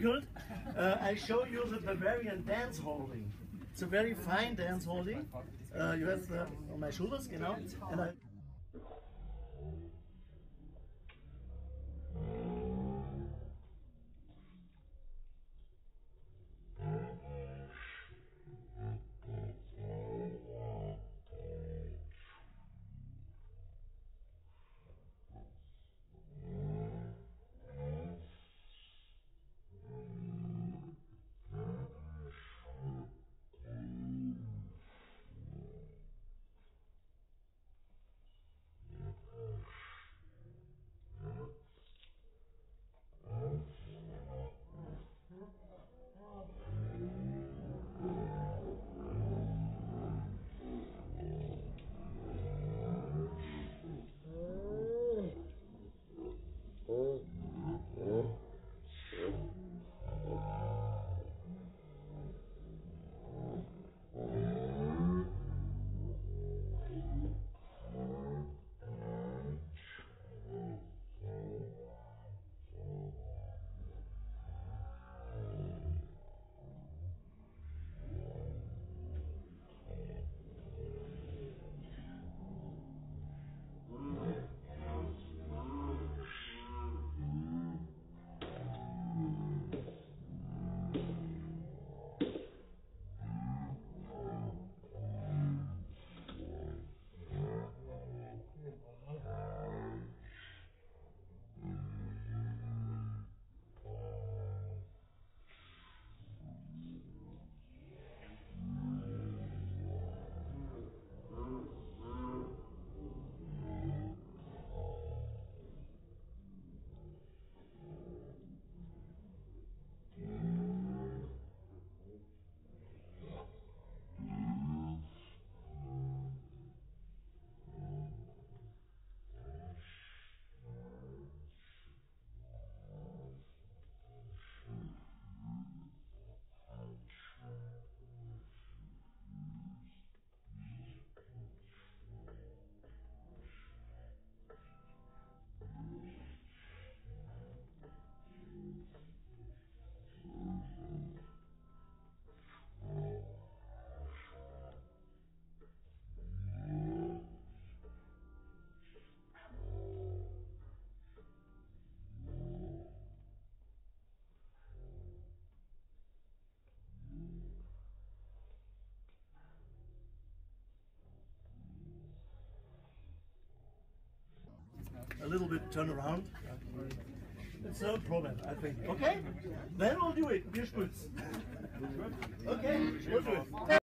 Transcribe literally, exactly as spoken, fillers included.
difficult. Uh, I show you the Bavarian dance holding. It's a very fine dance holding. Uh, you have the, on my shoulders, you know, and I. A little bit turn around. It's no problem, I think. Okay? Then we'll do it. Wir spitz. Okay, we'll do it.